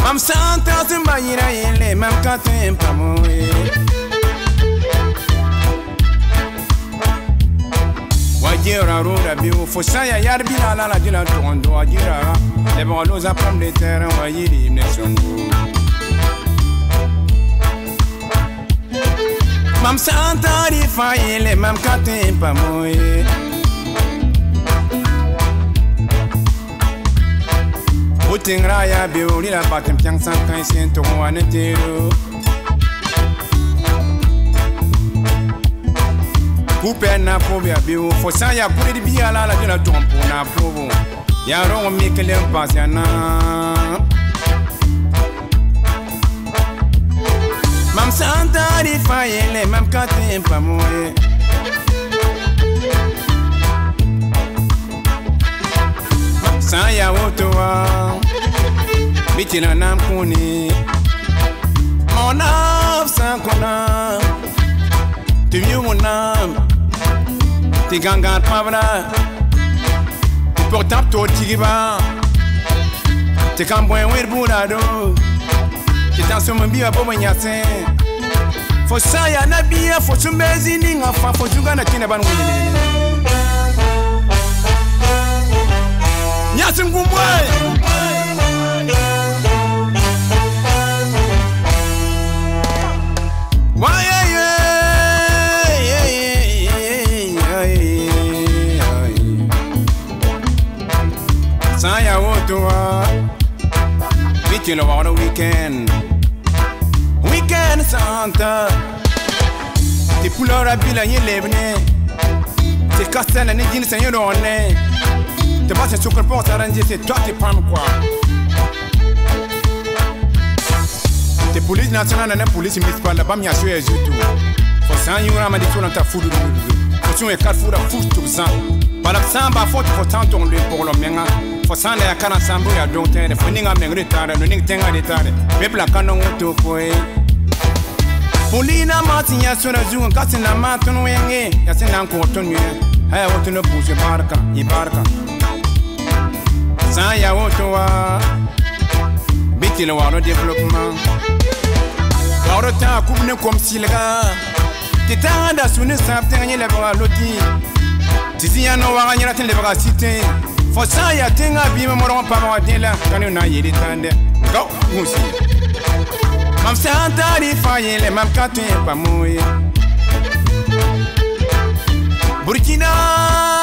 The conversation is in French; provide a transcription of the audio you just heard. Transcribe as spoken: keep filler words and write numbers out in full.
Mam santa zumba ira ele mam katem pamoe Wajira rura biu fosaya yarbi la la la dila tondo wajira le bolo za pom de terrain wajiri mnesongo Mam santa ri fa ele mam katem pamoe Uting raya biuri la batem piang sang kai sen to wane tero Coupe na pobia biu fosa ya kure di bia la la dina tompo na probo ya ro mi kele pasiana Mam santa ri fa ele mam katem pa moe Saya wotoa Bitina nam kuni Mon âme sans kona Tu vieux mon âme Tu gangat pavra Tu portap to tigiba Tu kambwen wer burado Tu tanso mbia bobo nyase Fo saya na bia fo sumbezi ninga fa fo juga na kina ban wini Nyasung kumboy Why Saya wotoa Bitilo wara weekend Weekend Santa Ti pulora bila yelebne Ti kastana ni jini sen yorone Te vas a sucre pour t'arranger, c'est toi qui prends quoi. Te police nationale et la police municipale là-bas, il y a sur les YouTube. Faut ça, il y aura ma détour dans ta foule. Faut que tu aies foule à foutre tout ça. Par la samba, faut que tu t'en tournes pour le mien. Faut ça, il y a quarante sambou, il y a d'autres. Il faut n'y avoir de retard, il n'y a pas de retard. Mais pour la canon, on te fait. Polina Martin, sur la joue, quand c'est la matin, il y a c'est encore ton mieux. Hey, on te ne bouge barca, il barca. Saya wotoa Bitilo waro développement Waro ta kubne kom silga Titanda sune sapte ngene lebra loti Tizi ya no wara nyira tele lebra cité Fo saya tenga bima moron pa ma dela kanu na yedi tande Go musi Mam santa ri fayele mam katu pa moye Burkina